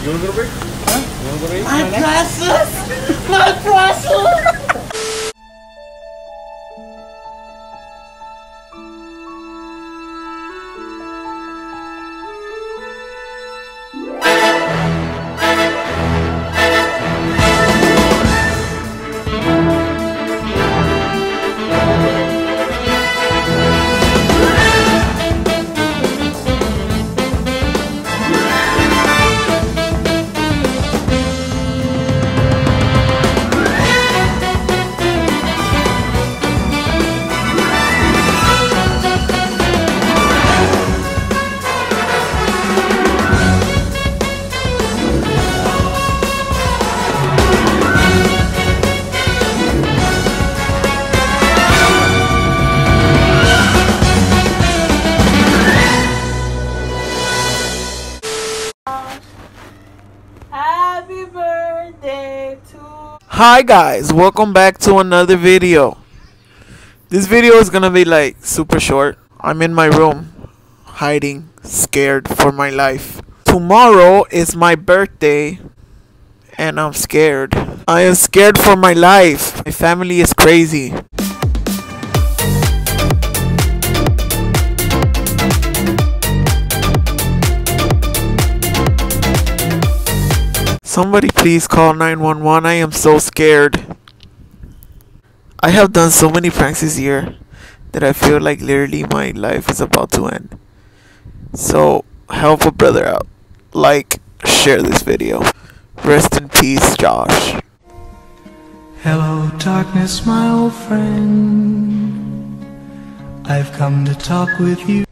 want to go to break? Huh? You want to go to eat? My precious! My precious! Happy birthday to... Hi guys, welcome back to another video. This video is gonna be like super short. I'm in my room, hiding, scared for my life. Tomorrow is my birthday and I'm scared. I am scared for my life. My family is crazy. Somebody please call 911. I am so scared. I have done so many pranks this year that I feel like literally my life is about to end. So help a brother out. Like, share this video. Rest in peace, Josh. Hello darkness, my old friend. I've come to talk with you.